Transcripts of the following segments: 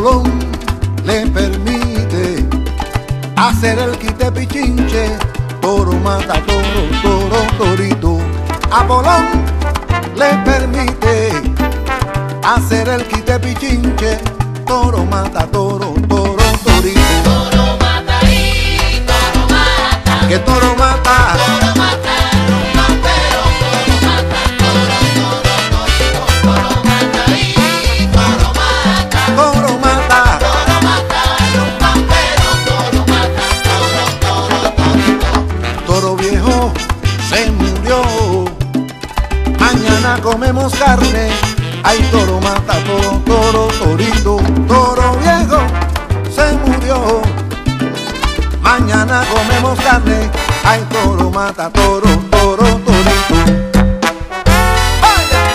Apolón le permite hacer el quite pichinche, toro mata toro, toro, torito. Apolón le permite hacer el quite pichinche, toro mata toro, toro, torito. Toro mata y toro mata. Que toro mata. Toro mata, rumbambero, toro mata, toro, toro, torito. Toro mata y toro mata. Toro mata. Toro mata, rumbambero, toro mata, toro, toro, torito. Toro viejo se murió, mañana comemos carne. Ay, toro mata, toro, toro, torito. Toro viejo se murió, mañana comemos carne. Ay, toro mata, toro, toro, torito. ¡Vaya!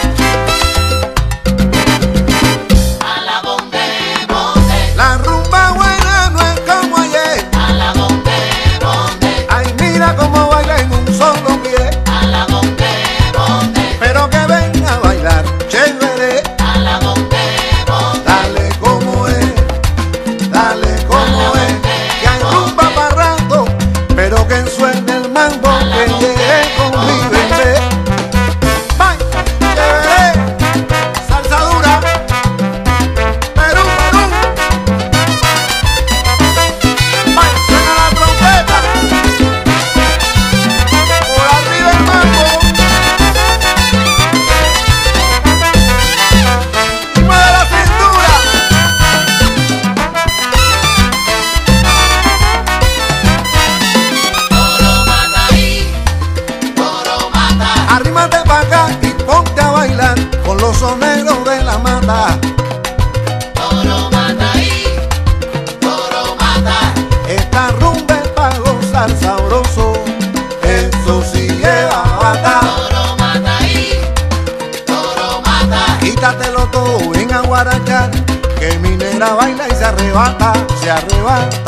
A la bonde, bonde. La rumba buena no es como ayer. A la bonde, bonde. Ay, mira cómo baila en un solo pie. A la bonde, bonde. Pero que venga a bailar chévere. A la bonde, bonde. Dale como es, dale como es. Que hay rumba para rato, pero que suene el mambo, que llegue con mi bebé. ¡Ay, chévere! Salsa dura. Perú, Perú. ¡Ay, suena la trompeta! Por arriba el mambo. Y mueve la cintura. Toro mata y toro mata. Arrímate pa' acá y ponte a bailar con los soneros de la mata. Toro mata y toro mata. Esta rumba es pa' gozar sabroso, eso sí lleva bata. Toro mata y toro mata. Quítatelo todo, ven a guarachar, que mi negra baila y se arrebata, se arrebata.